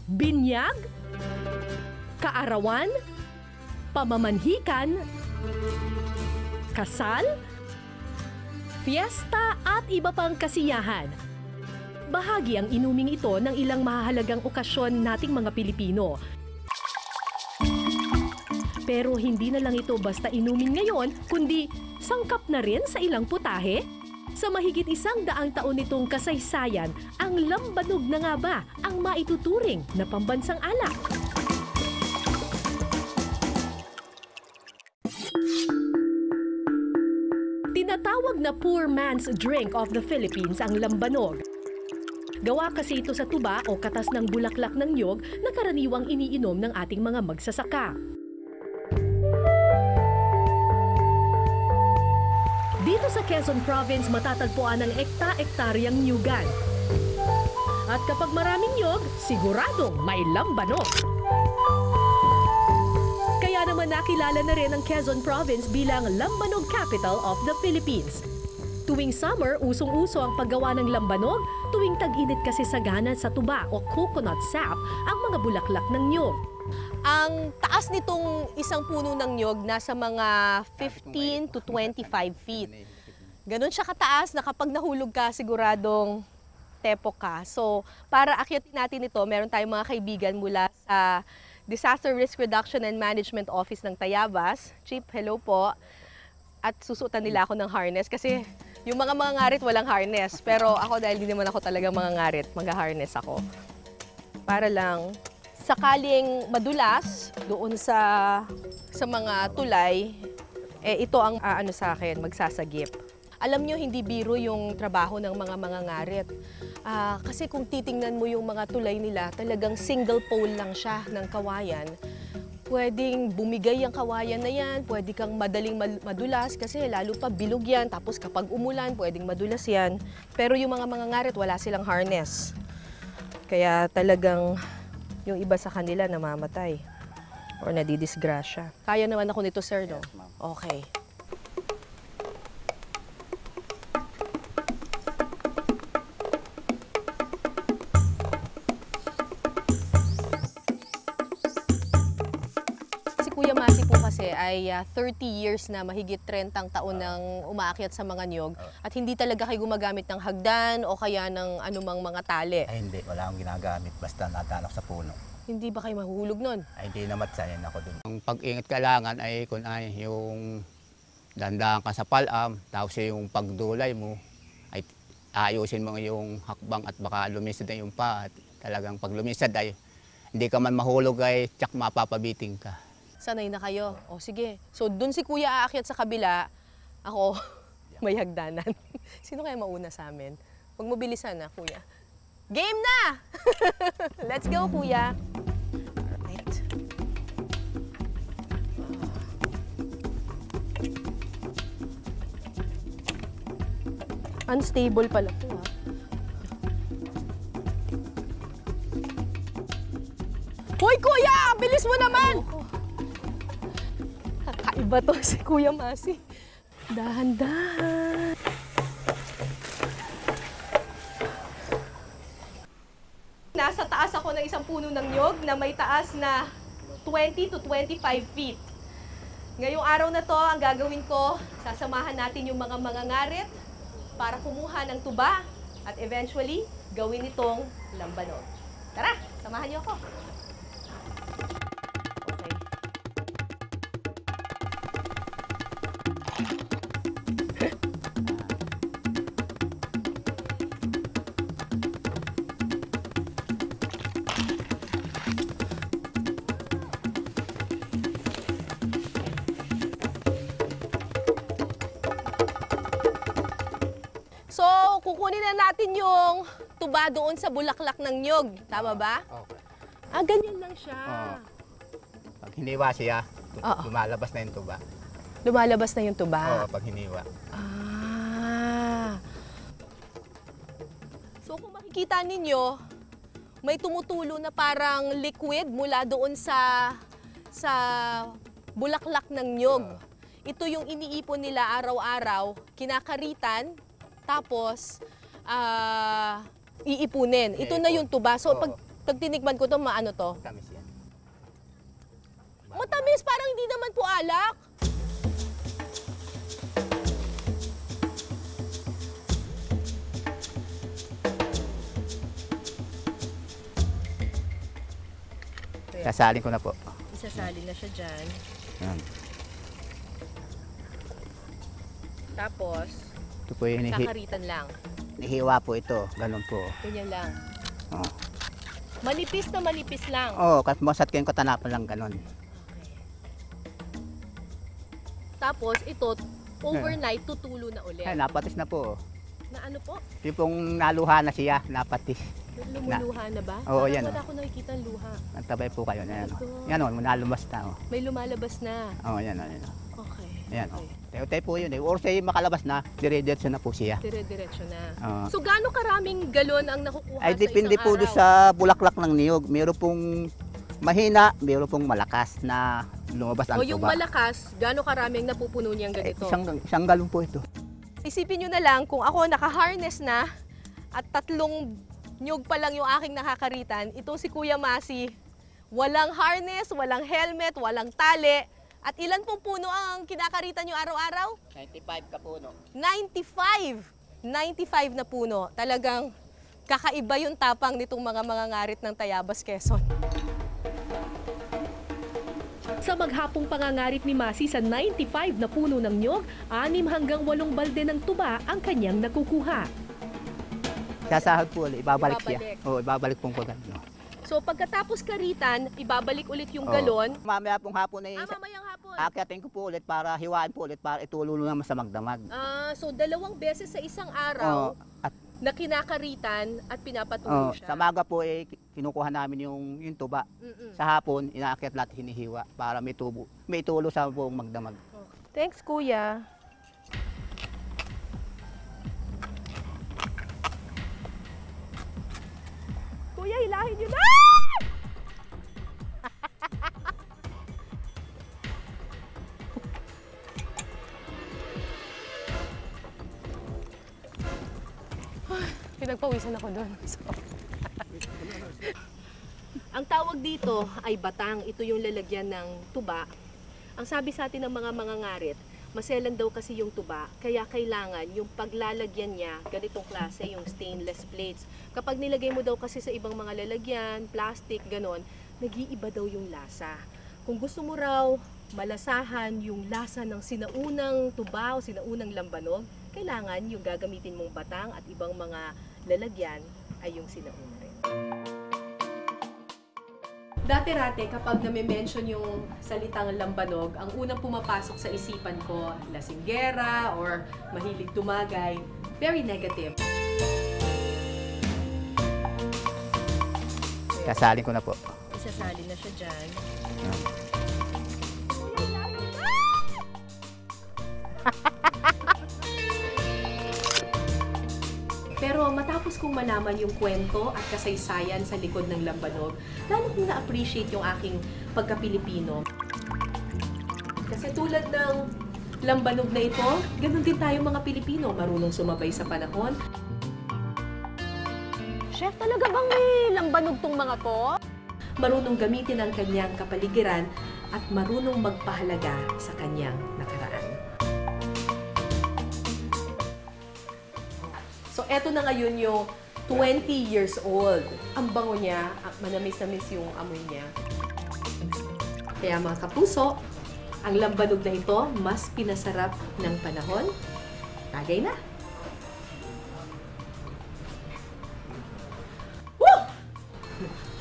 binyag, kaarawan, pamamanhikan, kasal, fiesta at iba pang kasiyahan. Bahagi ang inuming ito ng ilang mahahalagang okasyon nating mga Pilipino. Pero hindi na lang ito basta inumin ngayon, kundi sangkap na rin sa ilang putahe. Sa mahigit 100 taon nitong kasaysayan, ang lambanog na nga ba ang maituturing na pambansang alak? Tinatawag na poor man's drink of the Philippines ang lambanog. Gawa kasi ito sa tuba o katas ng bulaklak ng niyog na karaniwang iniinom ng ating mga magsasaka. Dito sa Quezon Province matatagpuan ang ekta-ektaryang niyugan. At kapag maraming niyog, siguradong may lambanog. Kaya naman nakilala na rin ang Quezon Province bilang Lambanog Capital of the Philippines. Tuwing summer, usong-uso ang paggawa ng lambanog. Tuwing tag-init kasi sagana sa tuba o coconut sap ang mga bulaklak ng niyog. Ang taas nitong isang puno ng niyog nasa mga 15 to 25 feet. Ganon siya kataas na kapag nahulog ka, siguradong tepok ka. So, para akyatin natin ito, meron tayong mga kaibigan mula sa Disaster Risk Reduction and Management Office ng Tayabas. Chief, hello po. At susuotan nila ako ng harness kasi yung mga ngarit walang harness. Pero ako dahil hindi naman ako talaga mga ngarit, mag-harness ako. Para lang sakaling madulas doon sa mga tulay, ito ang sa akin, magsasagip. Alam nyo, hindi biro yung trabaho ng mga ngarit. Kasi kung titingnan mo yung mga tulay nila, talagang single pole lang siya ng kawayan. Pwedeng bumigay ang kawayan na yan, pwede kang madaling madulas kasi lalo pa bilog yan. Tapos kapag umulan, pwedeng madulas yan. Pero yung mga ngarit, wala silang harness. Kaya talagang yung iba sa kanila namamatay or nadidisgrasya. Kaya naman ako nito, sir, no? Okay. Si Kuya Masi po kasi ay 30 years na, mahigit 30 taon nang umaakyat sa mga niyog at hindi talaga kayo gumagamit ng hagdan o kaya ng anumang mga tali. Ay hindi, wala akong ginagamit basta natanok sa puno. Hindi ba kayo mahuhulog nun? Ay hindi naman sayan ako dun. Ang pag-ingat kailangan ay kung ay yung dandahan ka sa palam, tapos yung pagdulay mo, ay ayusin mo yung hakbang at baka lumisad na yung pa. At talagang pag lumisad ay hindi ka man mahulog ay tsak mapapabiting ka. Sanay na kayo. O sige. So dun si Kuya aakyat sa kabila, ako may hagdanan. Sino kaya mauna sa amin? Huwag mo bilisan na, Kuya. Game na! Let's go, Kuya. Alright. Unstable pala ito, ha? Hoy, Kuya! Bilis mo naman! Kakaiba to si Kuya Masi. Dahan-dahan. Nasa taas ako ng isang puno ng niyog na may taas na 20 to 25 feet. Ngayong araw na to, ang gagawin ko, sasamahan natin yung mga ngarit para kumuha ng tuba at eventually gawin itong lambanog. Tara, samahan niyo ako. So, kukunin na natin yung tuba doon sa bulaklak ng niyog. Tama ba? Okay. Ganyan lang siya. Pag hiniwa siya, lumalabas na yung tuba. Lumalabas na yung tuba? Oo, pag hiniwa. So, kung makikita ninyo, may tumutulo na parang liquid mula doon sa bulaklak ng niyog. Ito yung iniipon nila araw-araw, kinakaritan, tapos iipunin. Ito na yung tuba. So, Pag tinikman ko to, maano to? Tamis yan. Matamis, parang hindi naman po alak. Sasalin ko na po. Isasali na siya dyan. Yan. Tapos, Ito po yung kakaritan lang. nihiwa po ito. Ganun po. Ganyan lang. Oh. Manipis na manipis lang. Oo, kasi masat kayo katanapan lang ganun. Tapos, ito, overnight, tutulo na ulit. Ay, napatis na po. Na ano po? Yung pong naluha na siya, napatis. Lumuluha na ba? Oo, Parang yan, wala oh. ko nakikita ang luha. Antabay po kayo. Yan, Ito. yan o, nalumos na. Oh. May lumalabas na. Oo, yan o. Yan, Okay. yan o. Okay. Tayo-tayo po yun eh. Or say makalabas na, dire-diretso na po siya. Dire-diretso na. Oo. So, gaano karaming galon ang nakukuha Ay, sa depende isang po araw? doon sa bulaklak ng niyog. Meron pong mahina, meron pong malakas na lumabas ang O yung tuba. malakas, gaano karaming napupuno niyang ganito? Isang galon po ito. Isipin nyo na lang kung ako naka-harness na at 3 nyug pa lang yung aking nakakaritan, itong si Kuya Masi, walang harness, walang helmet, walang tali. At ilan pong puno ang kinakaritan nyo araw-araw? 95 ka puno. 95! 95 na puno. Talagang kakaiba yung tapang nitong mga mangangarit ng Tayabas, Quezon. Sa maghapong pangangarit ni Masi sa 95 na puno ng niyog, 6 hanggang 8 balde ng tuba ang kanyang nakukuha. Sasahod po ulit, ibabalik siya. Ibabalik. Oo, ibabalik pong pag ano. So pagkatapos karitan, ibabalik ulit yung Oo. galon. Mamaya pong hapon na yun. Mamayang hapon. Akyatin ko po ulit para hiwaan po ulit para itulong naman sa magdamag. So 2 beses sa isang araw Oo, at na kinakaritan at oo, pinapatuloy siya. sa maga po eh, kinukuha namin yung tuba. Mm-mm. Sa hapon, inaakyat lahat hinihiwa para may tulo sa buong magdamag. Thanks, Kuya. Kuya, hilahin niyo na! Pinagpawisan ako doon. Ang tawag dito ay batang. Ito yung lalagyan ng tuba. Ang sabi sa atin ng mga mangangarit, maselan daw kasi yung tuba, kaya kailangan yung paglalagyan niya, ganitong klase, yung stainless plates. Kapag nilagay mo daw kasi sa ibang mga lalagyan, plastic, ganon, nag-iiba daw yung lasa. Kung gusto mo raw malasahan yung lasa ng sinaunang tuba o sinaunang lambanog, kailangan yung gagamitin mong batang at ibang mga lalagyan ay yung sinauna rin. Dati-rate, kapag nami-mention yung salitang lambanog, ang unang pumapasok sa isipan ko, lasinggera or mahilig tumagay, very negative. Sasalin ko na po. Isasali na siya dyan. Pero matapos kong malaman yung kwento at kasaysayan sa likod ng lambanog, lalo kong na-appreciate yung aking pagka-Pilipino. Kasi tulad ng lambanog na ito, ganun din tayo mga Pilipino, marunong sumabay sa panahon. Chef, talaga bang may lambanog tong mga to? Marunong gamitin ang kanyang kapaligiran at marunong magpahalaga sa kanyang nakaraan. So, eto na ngayon yung 20 years old. Ang bango niya, manamis-namis yung amoy niya. Kaya mga kapuso, ang lambanog na ito, mas pinasarap ng panahon. Tagay na! Woo!